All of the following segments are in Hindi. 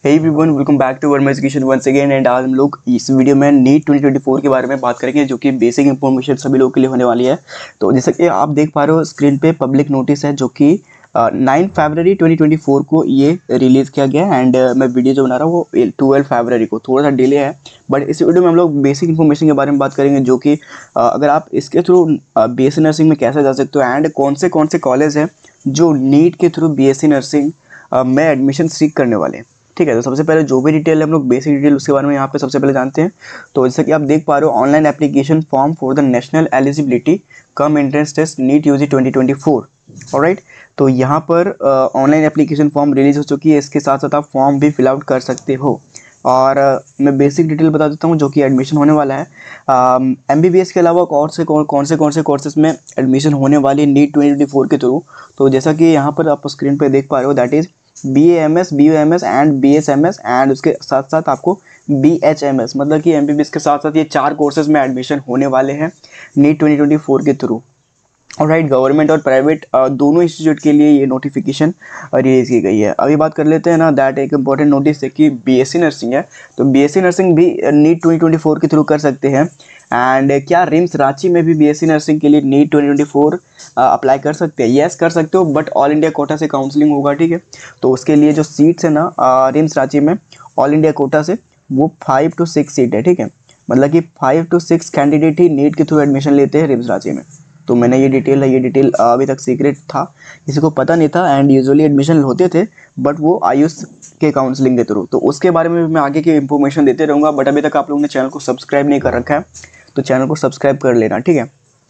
Hey everyone, welcome back to Verma education once again. And आज हम लोग इस वीडियो में नीट 2024 के बारे में बात करेंगे, जो कि बेसिक इंफॉर्मेशन सभी लोगों के लिए होने वाली है। तो जैसा कि आप देख पा रहे हो स्क्रीन पे पब्लिक नोटिस है, जो कि 9 फरवरी 2024 को ये रिलीज़ किया गया है। एंड मैं वीडियो जो बना रहा हूँ वो 12 फरवरी को, थोड़ा सा डिले है। बट इस वीडियो में हम लोग बेसिक इन्फॉर्मेशन के बारे में बात करेंगे, जो कि अगर आप इसके थ्रू बीएससी नर्सिंग में कैसे जा सकते हो एंड कौन से कॉलेज हैं जो नीट के थ्रू बीएससी नर्सिंग में एडमिशन सीख करने वाले हैं। ठीक है, तो सबसे पहले जो भी डिटेल है हम लोग बेसिक डिटेल उसके बारे में यहाँ पे सबसे पहले जानते हैं। तो जैसे कि आप देख पा रहे हो, online application form for the national eligibility cum entrance test NEET UG 2024। Alright, तो यहाँ पर ऑनलाइन एप्लीकेशन फॉर्म रिलीज हो चुकी है। इसके साथ साथ आप फॉर्म भी फिल आउट कर सकते हो। और मैं बेसिक डिटेल बता देता हूँ जो कि एडमिशन होने वाला है। एमबीबीएस के अलावा कौन से कोर्सेज में एडमिशन होने वाली है नीट 2024 के थ्रू। तो जैसा कि यहाँ पर आप स्क्रीन पे देख पा रहे हो, that is BAMS, BUMS and BSMS and उसके साथ साथ आपको BHMS, मतलब कि एमबीबीएस के साथ साथ ये 4 कोर्सेज में एडमिशन होने वाले हैं नीट 2024 के थ्रू। राइट, गवर्नमेंट और प्राइवेट दोनों इंस्टीट्यूट के लिए ये नोटिफिकेशन रिलीज की गई है। अभी बात कर लेते हैं ना, दैट एक इंपॉर्टेंट नोटिस है कि बीएससी नर्सिंग है, तो बीएससी नर्सिंग भी नीट 2024 के थ्रू कर सकते हैं। एंड क्या रिम्स रांची में भी बीएससी नर्सिंग के लिए नीट 2024 अप्लाई कर सकते हैं? यस, कर सकते हो, बट ऑल इंडिया कोटा से काउंसलिंग होगा। ठीक है, तो उसके लिए जो सीट्स है ना रिम्स रांची में ऑल इंडिया कोटा से, वो 5 to 6 सीट है। ठीक है, मतलब कि 5 to 6 कैंडिडेट ही नीट के थ्रू एडमिशन लेते हैं रिम्स रांची में। तो मैंने ये डिटेल अभी तक सीक्रेट था, किसी को पता नहीं था। एंड यूजुअली एडमिशन होते थे बट वो आयुष के काउंसलिंग के थ्रू। तो उसके बारे में मैं आगे की इंफॉर्मेशन देते रहूँगा। बट अभी तक आप लोगों ने चैनल को सब्सक्राइब नहीं कर रखा है तो चैनल को सब्सक्राइब कर लेना। ठीक है,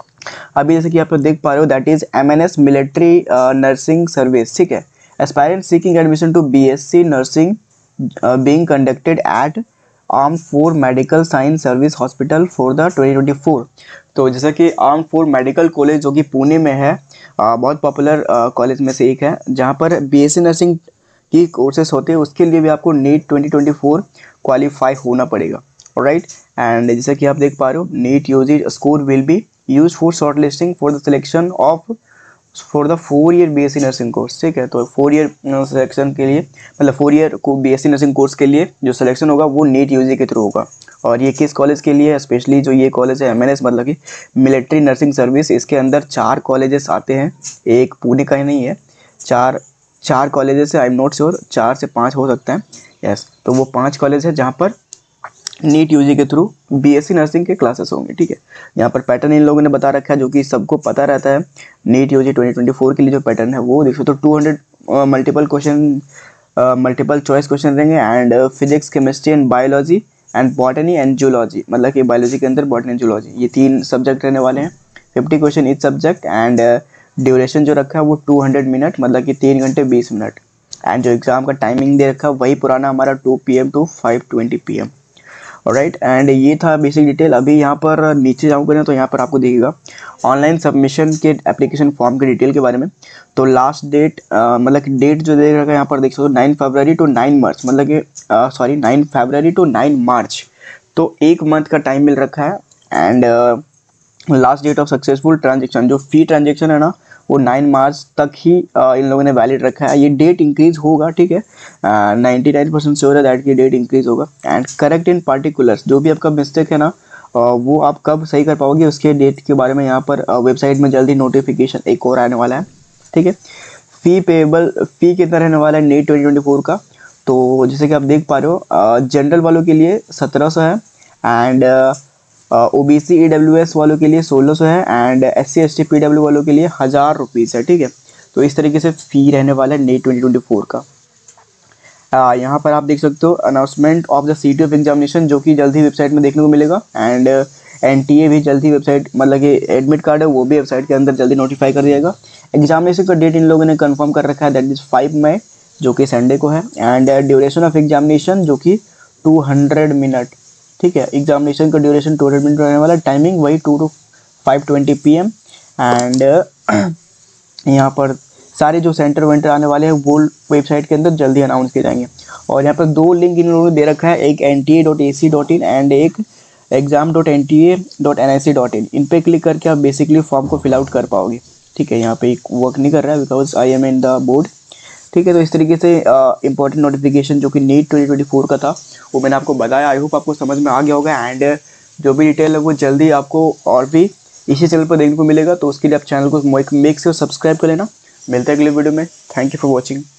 अभी जैसे कि आप लोग देख पा रहे हो, that is MNS military nursing service. ठीक है, aspirant seeking admission to BSc nursing being conducted at armed forces medical science service hospital for the 2024। तो जैसा कि आर्म फोर मेडिकल कॉलेज जो कि पुणे में है, बहुत पॉपुलर कॉलेज में से एक है, जहाँ पर BSc नर्सिंग की कोर्सेस होते हैं। उसके लिए भी आपको नीट 2024 क्वालिफाई होना पड़ेगा। राइट, एंड जैसा कि आप देख पा रहे हो, NEET UG score will be use for shortlisting for the selection of for the 4 year BSc nursing course. ठीक है, तो 4 ईयर सिलेक्शन के लिए, मतलब 4 ईयर को BSc नर्सिंग कोर्स के लिए जो सिलेक्शन होगा वो नीट यूजी के थ्रू होगा। और ये किस कॉलेज के लिए है? स्पेशली जो ये कॉलेज है MNS, मतलब कि मिलिट्री नर्सिंग सर्विस, इसके अंदर 4 कॉलेजेस आते हैं। एक पुणे का ही नहीं है, चार कॉलेजेस है। आई एम नॉट श्योर, 4 से 5 हो सकता है। यस, तो वो 5 कॉलेज है जहाँ पर नीट यूजी के थ्रू BSc नर्सिंग के क्लासेस होंगे। ठीक है, यहाँ पर पैटर्न इन लोगों ने बता रखा है, जो कि सबको पता रहता है। नीट यूजी 2024 के लिए जो पैटर्न है वो देखो, तो 200 मल्टीपल चॉइस क्वेश्चन रहेंगे। And physics, chemistry and biology and botany and zoology, मतलब कि बायोलॉजी के अंदर बॉटनी एंड जूलॉजी, ये 3 सब्जेक्ट रहने वाले हैं। 50 question each subject. And duration जो रखा है वो 200 मिनट, मतलब कि 3 घंटे 20 मिनट। एंड जो एग्जाम का टाइमिंग दे रखा है वही पुराना हमारा 2 PM to 5:20 PM। Right, and ये था बेसिक डिटेल। अभी यहाँ पर नीचे जाऊँगा ना, तो यहाँ पर आपको दिखेगा ऑनलाइन सबमिशन के एप्लीकेशन फॉर्म के डिटेल के बारे में। तो लास्ट डेट, मतलब कि डेट जो दे रखा है यहाँ पर देख सकते हो, 9 फरवरी to 9 मार्च, मतलब कि 9 फरवरी to 9 मार्च। तो 1 मंथ का टाइम मिल रखा है। And last date of successful transaction, जो फी ट्रांजेक्शन है ना, वो 9 मार्च तक ही इन लोगों ने वैलिड रखा है। ये डेट इंक्रीज होगा। ठीक है, 99% श्योर है दैट की डेट इंक्रीज होगा। एंड करेक्ट इन पार्टिकुलर्स, जो भी आपका मिस्टेक है ना, वो आप कब सही कर पाओगे उसके डेट के बारे में यहाँ पर वेबसाइट में जल्दी नोटिफिकेशन एक और आने वाला है। ठीक है, फी कितना रहने वाला है नीट 2024 का? तो जैसे कि आप देख पा रहे हो, जनरल वालों के लिए 1700 है। एंड OBC EWS वालों के लिए 1600 है। एंड SC ST PW वालों के लिए 1000 रुपीज़ है। ठीक है, तो इस तरीके से फ़ी रहने वाला है नीट 2024 का। यहाँ पर आप देख सकते हो announcement of the city of examination, जो कि जल्द ही वेबसाइट में देखने को मिलेगा। एंड NTA भी जल्दी वेबसाइट, मतलब कि एडमिट कार्ड है वो भी वेबसाइट के अंदर जल्दी नोटिफाई कर दिएगा। एग्जामिनेशन का डेट इन लोगों ने कंफर्म कर रखा है, दैट इज 5 मई, जो कि संडे को है। एंड ड्यूरेशन ऑफ एग्जामिनेशन जो कि 200 मिनट। ठीक है, एग्जामिनेशन का ड्यूरेशन 200 मिनट रहने वाला है। टाइमिंग वही 2 to 5:20 PM। एंड यहाँ पर सारे जो सेंटर वेंटर आने वाले हैं वो वेबसाइट के अंदर जल्दी अनाउंस किए जाएंगे। और यहाँ पर 2 लिंक इन लोगों ने दे रखा है, एक nta.ac.in एंड एक exam.nta.nic.in। इन पे क्लिक करके आप बेसिकली फॉर्म को फिल आउट कर पाओगे। ठीक है, यहाँ पे एक वर्क नहीं कर रहा है because I am in the board. ठीक है। तो इस तरीके से इंपॉर्टेंट नोटिफिकेशन जो कि नीट 2024 का था वो मैंने आपको बताया। आई होप आपको समझ में आ गया होगा। एंड जो भी डिटेल है वो जल्दी आपको और भी इसी चैनल पर देखने को मिलेगा। तो उसके लिए आप चैनल को मेक श्योर सब्सक्राइब कर लेना। मिलते हैं अगले वीडियो में। Thank you for watching.